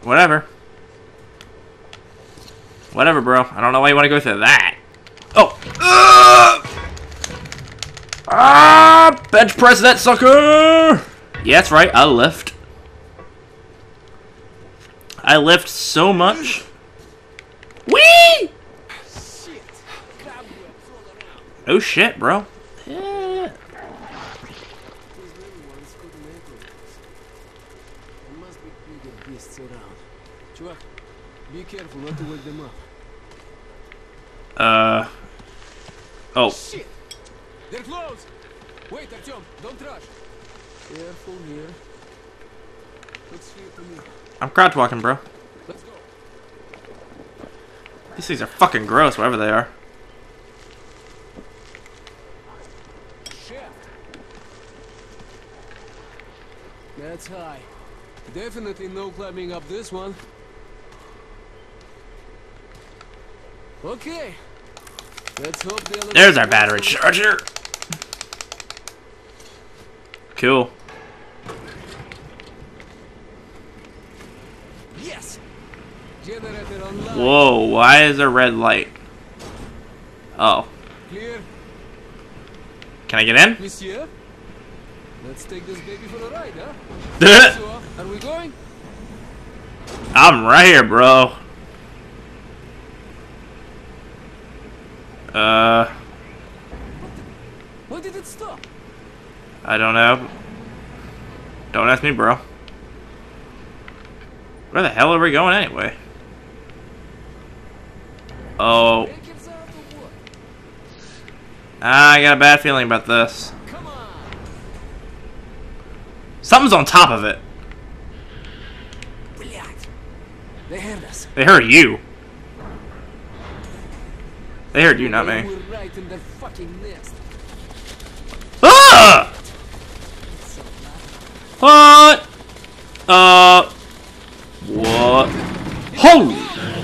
Whatever. Whatever, bro. I don't know why you want to go through that. Oh! Bench press that sucker! Yeah, that's right. I lift. I lift so much. Whee! Oh shit, bro. Yeah. Be careful not to wake them up. Oh. Shit! They're close! Wait, Artyom, don't rush. Careful here. Looks here to me. I'm crouch walking, bro. Let's go. These things are fucking gross, whatever they are. Shaft. That's high. Definitely no climbing up this one. Okay. Let's hope the elevator. There's our battery charger. Cool. Yes. Generator online. Whoa, why is there red light? Oh. Clear. Can I get in? Monsieur? Let's take this baby for a ride, huh? So, are we going? I'm right here, bro. Why did it stop? I don't know. Don't ask me, bro. Where the hell are we going anyway? Oh. I got a bad feeling about this. Come on. Something's on top of it. They heard us. They heard you. They heard you, not me. We're right in their fucking nest. Ah! What? What? Holy!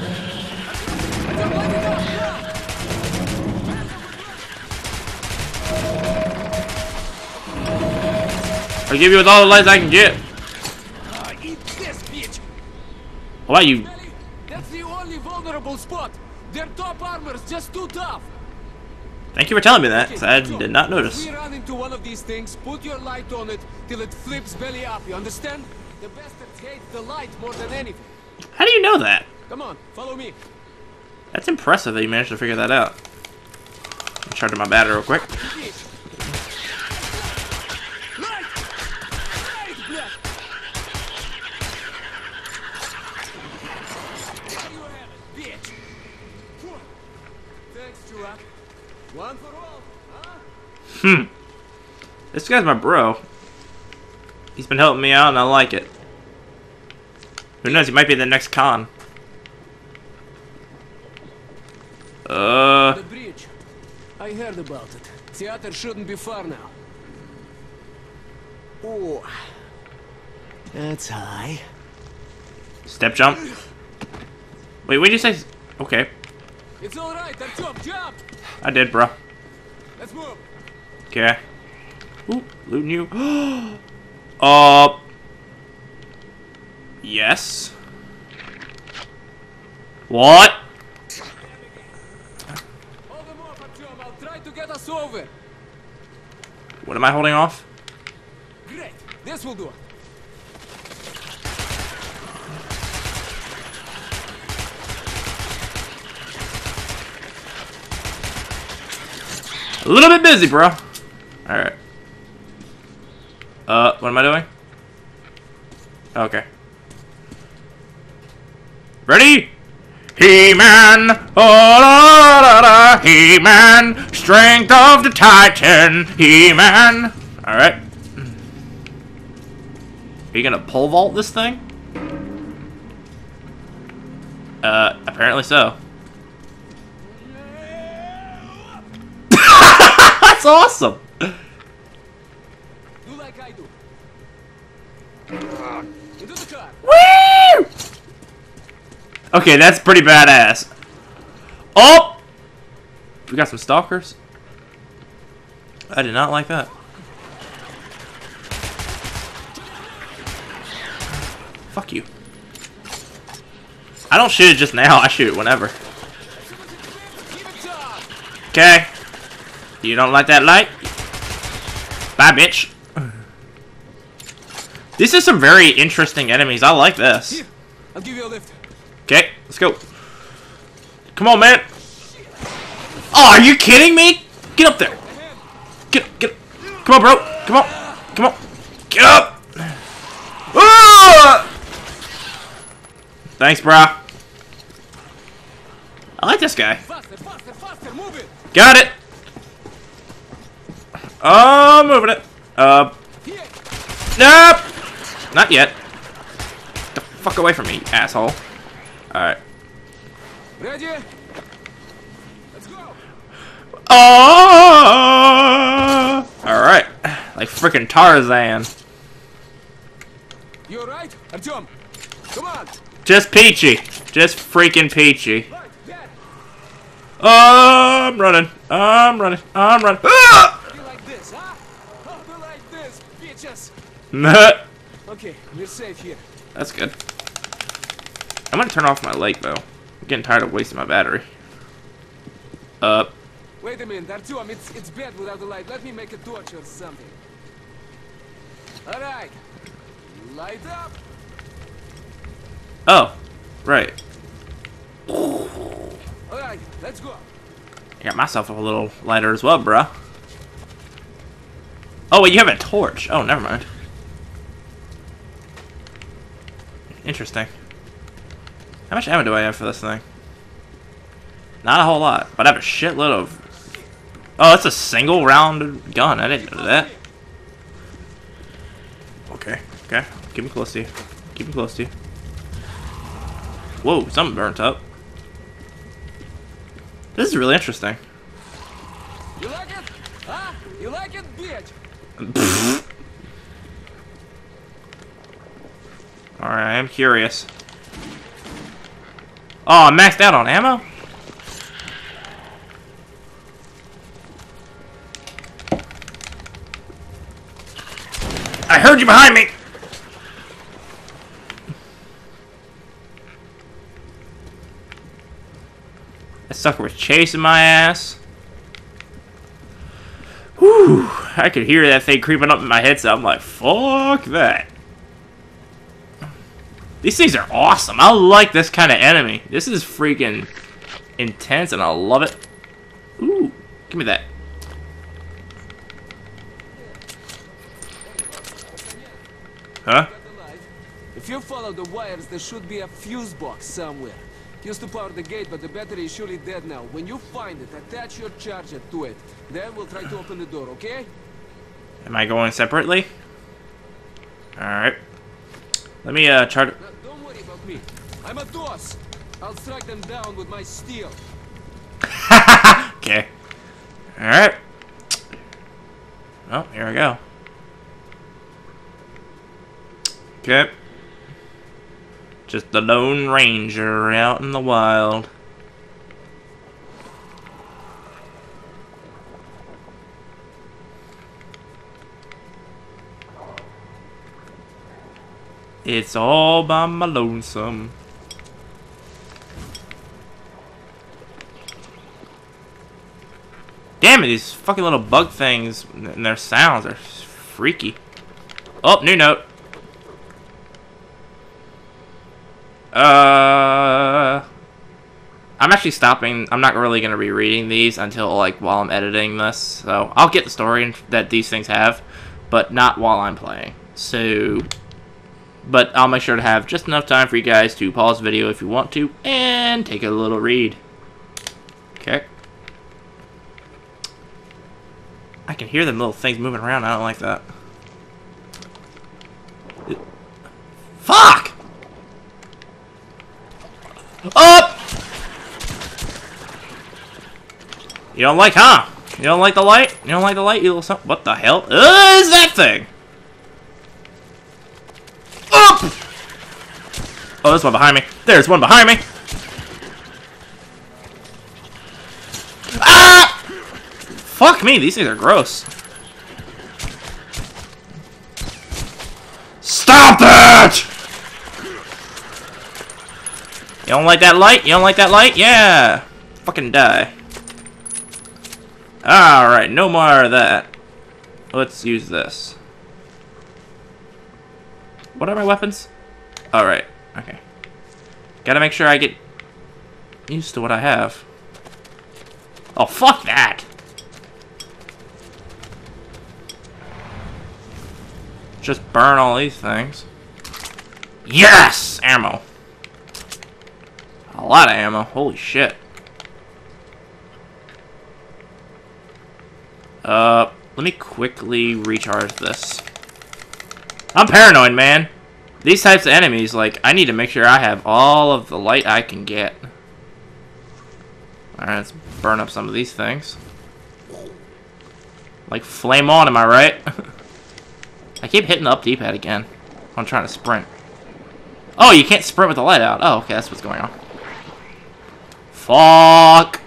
I'll give you with all the lights I can get. Eat this, bitch. Why you? That's the only vulnerable spot. Their top armor's just too tough. Thank you for telling me that, 'cause I did not notice. If we run into one of these things, put your light on it till it flips belly up, you understand? The bastards hate the light more than anything. How do you know that? Come on, follow me. That's impressive that you managed to figure that out. I'm charging my battery real quick. Light! Light, blood! There you have it, bitch! Thanks, Chuvak. One for all, huh? This guy's my bro. He's been helping me out and I like it. Who knows, he might be the next Khan. The bridge. I heard about it. Theater shouldn't be far now. Oh. That's high. Step jump. Wait, what did you say? Okay, It's alright, Artyom, jump! I did, bro. Let's move. Okay. Ooh, looting you. Yes. What? Hold them off, Artyom. I'll try to get us over. What am I holding off? Great. This will do. A little bit busy, bro. Alright. What am I doing? Okay. Ready? He-Man! Oh, la, la, la, He-Man! Strength of the Titan! He-Man! Alright. Are you gonna pole vault this thing? Apparently so. That's awesome! Do like I do. Into the car. Woo! Okay, that's pretty badass. Oh! We got some stalkers. I did not like that. Fuck you. I don't shoot it just now. I shoot it whenever. Keep it tough. Okay. You don't like that light? Bye, bitch. These are some very interesting enemies. I like this. Here, I'll give you a lift. Okay, let's go. Come on, man. Oh, are you kidding me? Get up there. Get. Come on, bro. Come on. Get up. Ah! Thanks, bro. I like this guy. Faster, move it. Got it. Oh, moving it. Here. Nope. Not yet. Get the fuck away from me, asshole. Alright. Ready? Let's go. Oh! Alright. Like freaking Tarzan. You alright, Artyom? Come on. Just peachy. Just freaking peachy. Right, there. I'm running. Ah! You like this, huh? Oh, you like this, bitches. Okay, we're safe here. That's good. I'm gonna turn off my light though. I'm getting tired of wasting my battery. Wait a minute, Artyom, it's bad without the light. Let me make a torch or something. Alright. Light up. Oh. Right. Alright, let's go. I got myself a little lighter as well, bruh. Oh, wait, you have a torch. Oh, never mind. Interesting. How much ammo do I have for this thing? Not a whole lot, but I have a shitload of... Oh, it's a single round gun. I didn't know that. Okay. Keep me close to you. Whoa, something burnt up. This is really interesting. You like it? Huh? You like it, bitch? Alright, I'm curious. Oh, I'm maxed out on ammo? I heard you behind me! That sucker was chasing my ass. Whew, I could hear that thing creeping up in my head, so I'm like, fuck that. These things are awesome. I like this kind of enemy. This is freaking intense, and I love it. Ooh, give me that. Huh? If you follow the wires, there should be a fuse box somewhere. Used to power the gate, but the battery is surely dead now. When you find it, attach your charger to it. Then we'll try to open the door, okay? Am I going separately? Alright. Let me, charge... Now, don't worry about me. I'm a boss. I'll strike them down with my steel. Okay. Alright. Oh, here we go. Okay. Just the Lone Ranger out in the wild. It's all by my lonesome. Damn it, these fucking little bug things and their sounds are freaky. Oh, new note. I'm actually stopping. I'm not really going to be reading these until, like, while I'm editing this. So, I'll get the story that these things have, but not while I'm playing. So, but I'll make sure to have just enough time for you guys to pause the video if you want to, and take a little read. Okay. I can hear them little things moving around. I don't like that. Fuck! Up! You don't like, huh? You don't like the light? You don't like the light, you little son? What the hell is that thing? Up! Oh, there's one behind me. There's one behind me. Ah! Fuck me, these things are gross. Stop that! You don't like that light? You don't like that light? Yeah! Fucking die. Alright, no more of that. Let's use this. What are my weapons? Alright, okay. Gotta make sure I get used to what I have. Oh, fuck that! Just burn all these things. Yes! Ammo. A lot of ammo. Holy shit. Let me quickly recharge this. I'm paranoid, man. These types of enemies, like, I need to make sure I have all of the light I can get. Alright, let's burn up some of these things. Like, flame on, am I right? I keep hitting the up D-pad again. I'm trying to sprint. Oh, you can't sprint with the light out. Oh, okay, that's what's going on. Fuck!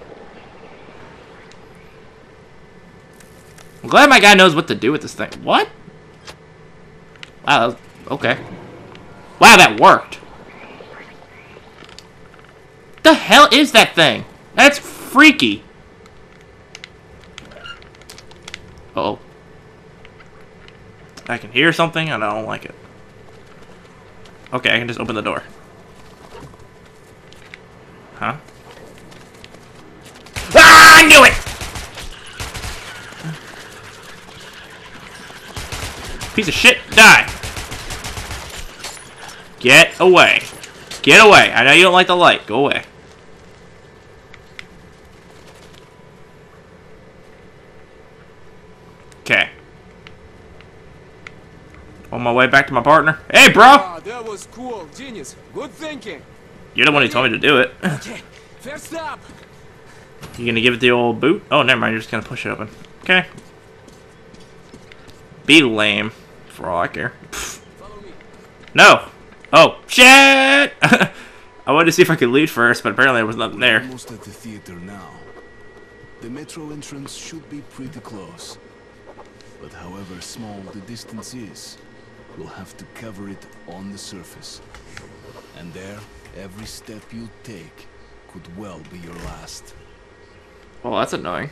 I'm glad my guy knows what to do with this thing. What? Wow, that was, okay. Wow, that worked. The hell is that thing? That's freaky. Uh-oh. I can hear something and I don't like it. Okay, I can just open the door. Huh? Ah, I knew it! Piece of shit, die! Get away. Get away. I know you don't like the light. Go away. Okay. On my way back to my partner. Hey, bro! Ah, that was cool. Genius. Good thinking. You're the one who told me to do it. Okay, first up. You gonna give it the old boot? Oh, never mind. You're just gonna push it open. Okay. Be lame, for all I care. Follow me. No! Oh, shit! I wanted to see if I could loot first, but apparently there was nothing there. Almost at the theater now. The metro entrance should be pretty close. But however small the distance is, we'll have to cover it on the surface. And there, every step you take could well be your last. Well, that's annoying.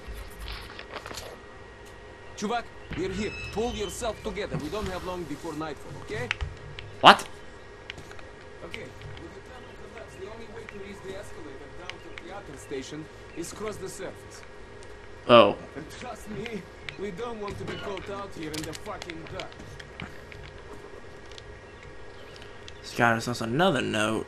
Chuvak, we're here. Pull yourself together. We don't have long before nightfall, okay? What? Okay. With the tunnel collapse, the only way to reach the escalator down to the theater station is cross the surface. Oh. And trust me, we don't want to be caught out here in the fucking dark. This guy has another note.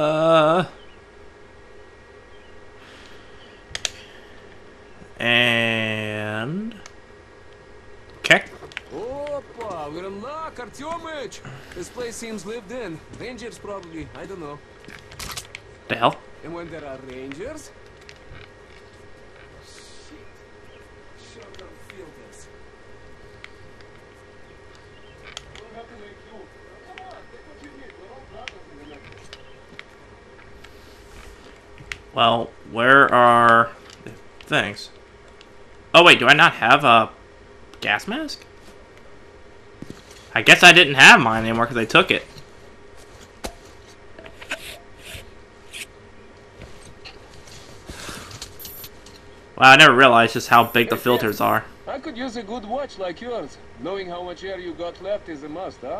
And... Okay. Opa, we're in luck, Artyomich! This place seems lived in. Rangers probably, I don't know. The hell? And when there are rangers... Shit. Sure don't feel this. We'll have to make you. Come on, take what you need. We're all brothers in the network. Well, where are the things? Oh wait, do I not have a gas mask? I guess I didn't have mine anymore because I took it. Wow, I never realized just how big the filters are. I could use a good watch like yours. Knowing how much air you got left is a must, huh?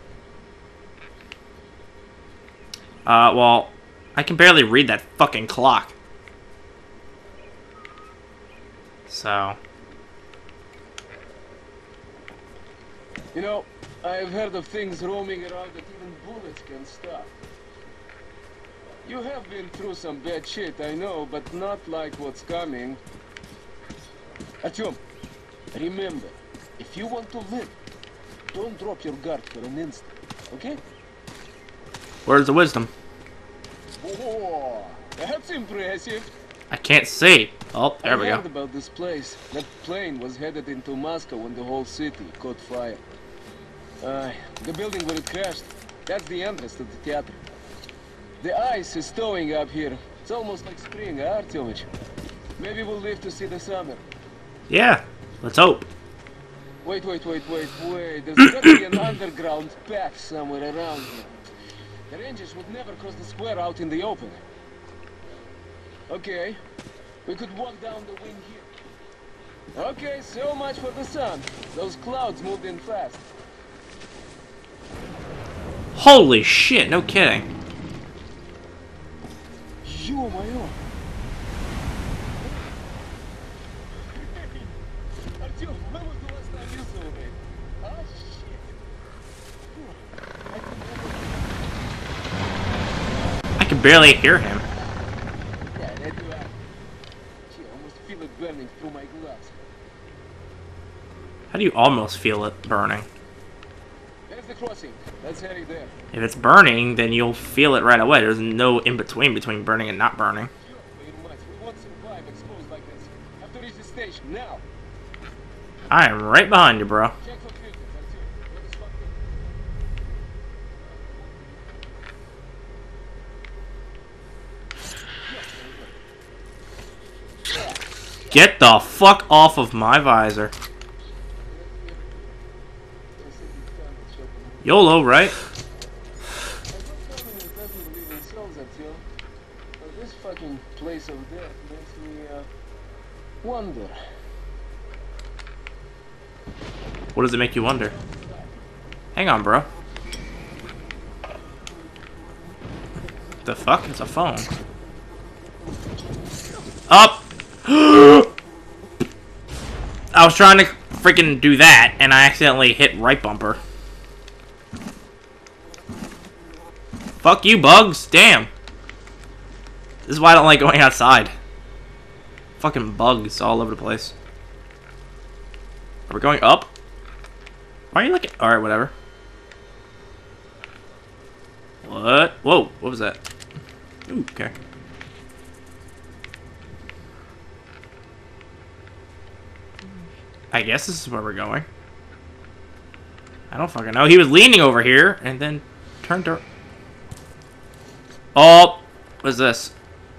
Well, I can barely read that fucking clock. So... You know, I've heard of things roaming around that even bullets can stop. You have been through some bad shit, I know, but not like what's coming. Artyom, remember, if you want to live, don't drop your guard for an instant, okay? Where's the wisdom? Oh, that's impressive. I can't see. Oh, there we I go. heard about this place. That plane was headed into Moscow when the whole city caught fire. The building where it crashed, that's the entrance to the theater. The ice is thawing up here. It's almost like spring, huh, Artyomich? Maybe we'll live to see the summer. Yeah, let's hope. Wait. There's gotta be an underground path somewhere around here. The Rangers would never cross the square out in the open. Okay, we could walk down the wing here. Okay, so much for the sun. Those clouds moved in fast. Holy shit, no kidding. Ё-моё! Артём, when was the last time you saw me? Ah, shit. I can barely hear him. Yeah, that you are. Gee, I almost feel it burning through my gloves. How do you almost feel it burning? There's the crossing. Let's head it there. If it's burning, then you'll feel it right away. There's no in-between between burning and not burning. Wait a minute. We won't survive exposed like this. Have to reach the station now. I am right behind you, bro. Check for filters, Artyom. What is fucked Get the fuck off of my visor. YOLO, right? This fucking place of death makes me wonder. What does it make you wonder? Hang on, bro. The fuck? It's a phone. Up! I was trying to freaking do that, and I accidentally hit right bumper. Fuck you, bugs. Damn. This is why I don't like going outside. Fucking bugs all over the place. Are we going up? Why are you looking? Alright, whatever. What? Whoa, what was that? Ooh, okay. I guess this is where we're going. I don't fucking know. He was leaning over here and then turned to... Oh, what's this?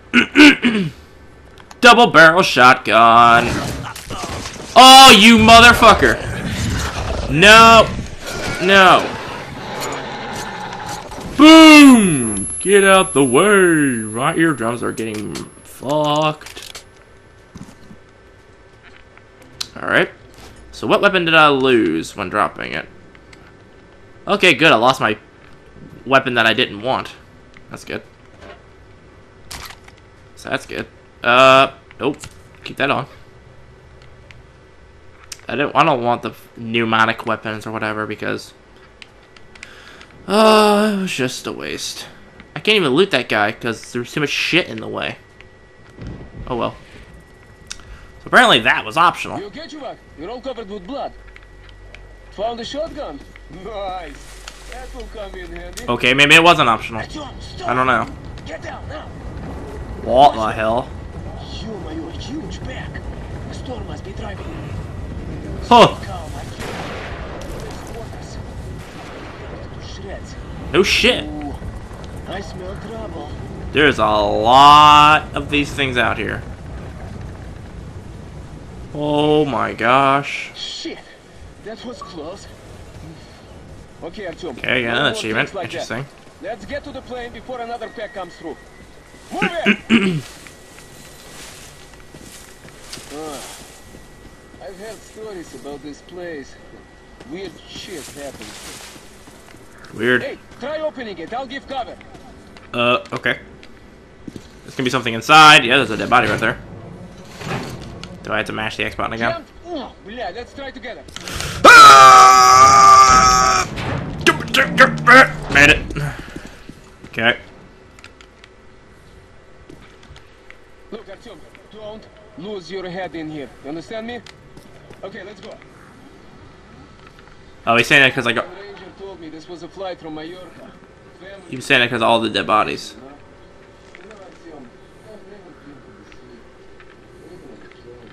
Double barrel shotgun. Oh, you motherfucker. No. No. Boom! Get out the way. My eardrums are getting fucked. Alright. So what weapon did I lose when dropping it? Okay, good. I lost my weapon that I didn't want. That's good. So that's good. Nope. Keep that on. I don't want the pneumatic weapons or whatever because it was just a waste. I can't even loot that guy because there's too much shit in the way. Oh well. So apparently that was optional. You okay, Chuvak? You're all covered with blood. Found a shotgun? Nice. That will come in handy. Okay, maybe it wasn't optional. I don't know. Get down now. What the hell? Ё-моё, huge back. A storm must be driving. Huh. Calm, I can't. There's quarters. To shreds. No shit. Ooh, I smell trouble. There's a lot of these things out here. Oh my gosh. Shit, that was close. Okay, Artyom. Okay, yeah, no an more achievement. things like that. Interesting. Let's get to the plane before another pack comes through. Move it! I've heard stories about this place. Weird shit happens. Weird. Hey, try opening it. I'll give cover. Okay. There's gonna be something inside. Yeah, there's a dead body right there. Do I have to mash the X button again? Oh, yeah, let's try together. Made it. Okay. Look, Artyom, don't lose your head in here. You understand me? Okay, let's go. Oh, he's saying that because I got. The ranger told me this was a flight from Mallorca. Family. He was saying that because all the dead bodies. You know, Artyom, I've never been to the sea. Even on the train.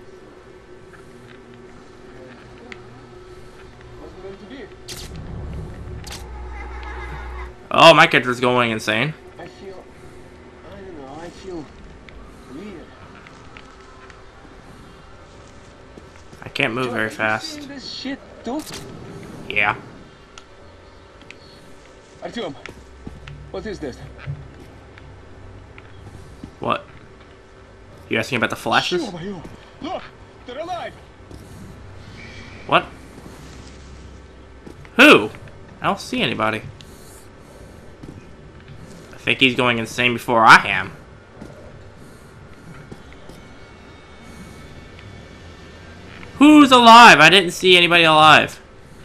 What's it meant to be? Oh, my character's going insane. I feel, I don't know, I feel weird. I can't move very Are you fast. seeing this shit too? Yeah. Artyom, What is this? What? You asking about the flashes? Look! They're alive! What? Who? I don't see anybody. I think he's going insane before I am. Who's alive? I didn't see anybody alive.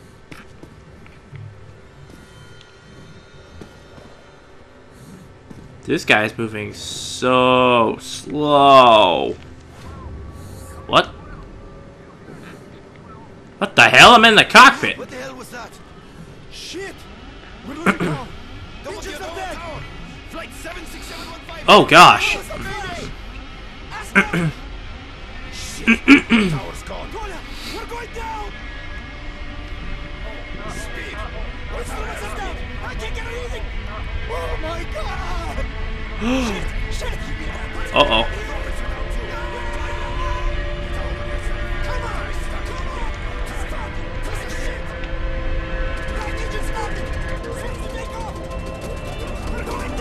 This guy's moving so slow. What? What the hell? I'm in the cockpit. What the hell was that? Shit! We're losing power. Engines are dead. Flight 76715. Oh gosh. Shit! Tower's gone. We're going down. Speed. What's down? I can't get anything. Oh my god! Shit! Uh-oh. Come on! Stop! Shit! That engine's stopping! Fix the take off! We're going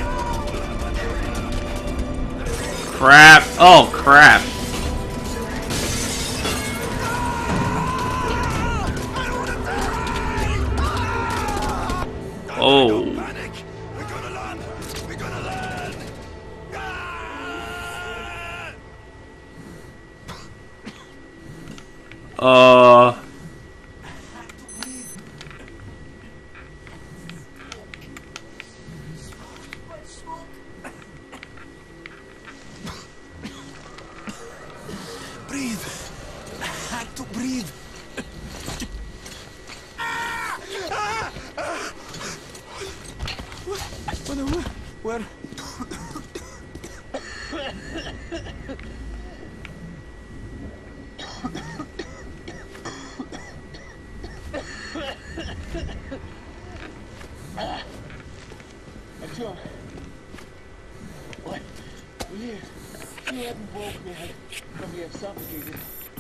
down! Crap. Oh crap. I don't wanna die! Oh. Don't panic! We're gonna land! We're gonna land! Ah! Breathe. I had to breathe. Where? Артём. Ой, блин, you hadn't woke me. I'd probably have suffocated.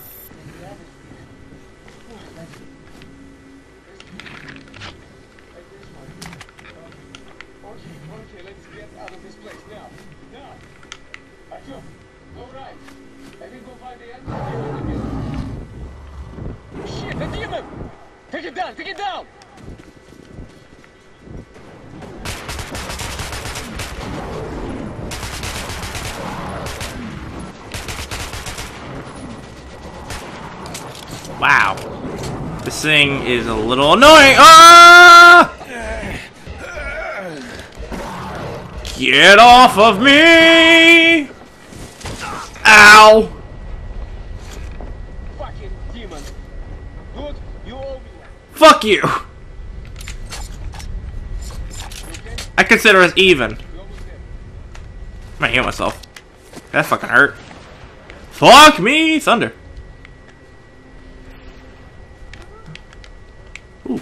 Okay, let's get out of this place now. Now. Артёm, go right. I can go find the entrance. Shit, the demon! Take it down, take it down! Wow. This thing is a little annoying. Ah! Get off of me! Ow! Fucking demon. Good, you owe me one. Fuck you! I consider us even. You almost there. I'm gonna heal myself. That fucking hurt. Fuck me, thunder. Ooh.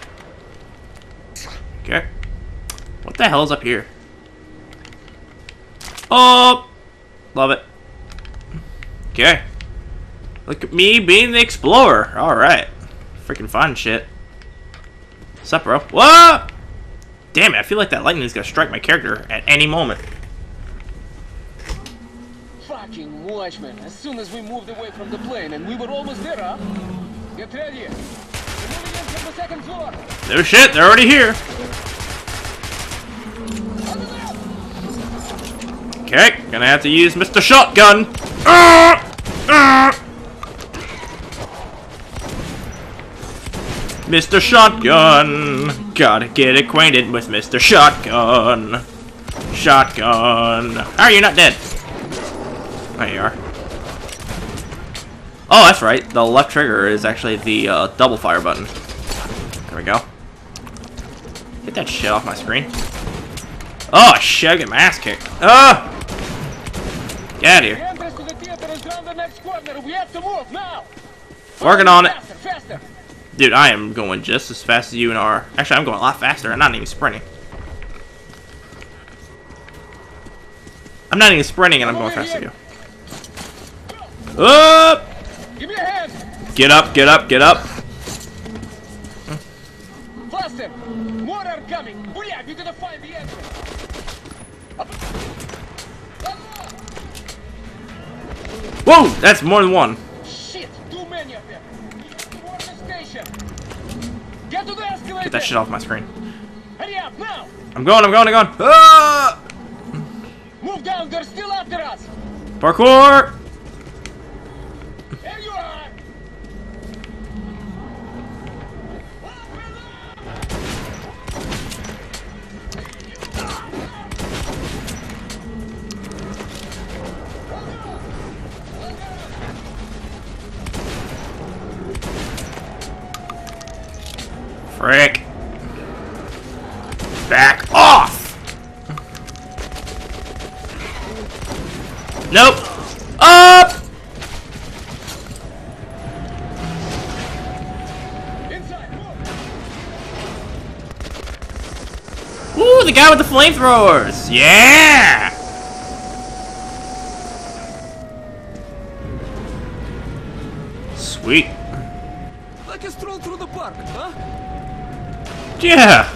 Okay. What the hell's up here? Oh! Love it. Okay. Look at me being the explorer. Alright. Freaking fun shit. What's up, bro? Whoa! Damn it, I feel like that lightning is gonna strike my character at any moment. Fucking watchman. As soon as we moved away from the plane and we were almost there, huh? Get ready. We're moving in from the second floor. No shit, they're already here. Okay, gonna have to use Mr. Shotgun. Mr. Shotgun. Gotta get acquainted with Mr. Shotgun. Shotgun. How are you not dead? There you are. Oh, that's right. The left trigger is actually the double fire button. There we go. Get that shit off my screen. Oh shit, I get my ass kicked. Ah! Get out of The here. entrance to the theater is around the next corner. We have to move now. Working on it. Faster, faster. Dude, I am going just as fast as you and are. Actually, I'm going a lot faster. I'm not even sprinting. I'm not even sprinting and I'm going faster than you. Up! Give me a hand. Get up, get up, get up. Faster. More are coming. Hurry up. You gotta find the entrance. Whoa! That's more than one. Shit! Too many of them! Towards the station! Get to the escalator! Get that shit off my screen. Hurry up, now! I'm going. Ah! Move down, they're still after us! Parkour! There you are! Frick. Back off! Nope. Up! Inside, move! Ooh, the guy with the flamethrowers! Yeah! Sweet. Like a stroll through the park, huh? Yeah!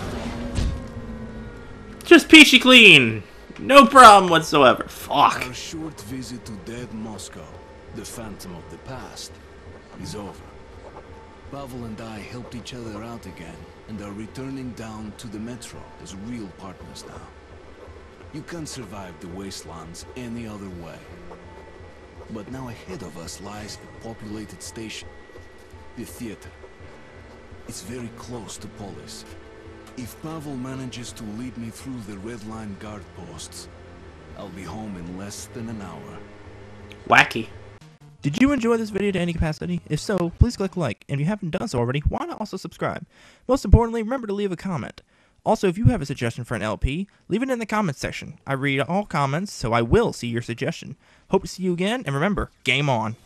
Just peachy clean. No problem whatsoever. Fuck. Our short visit to dead Moscow, the phantom of the past, is over. Pavel and I helped each other out again, and are returning down to the metro as real partners now. You can't survive the wastelands any other way. But now ahead of us lies a populated station, the theater. It's very close to Polis. If Pavel manages to lead me through the Red Line guard posts, I'll be home in less than an hour. Wacky. Did you enjoy this video to any capacity? If so, please click like, and if you haven't done so already, why not also subscribe? Most importantly, remember to leave a comment. Also, if you have a suggestion for an LP, leave it in the comments section. I read all comments, so I will see your suggestion. Hope to see you again, and remember, game on!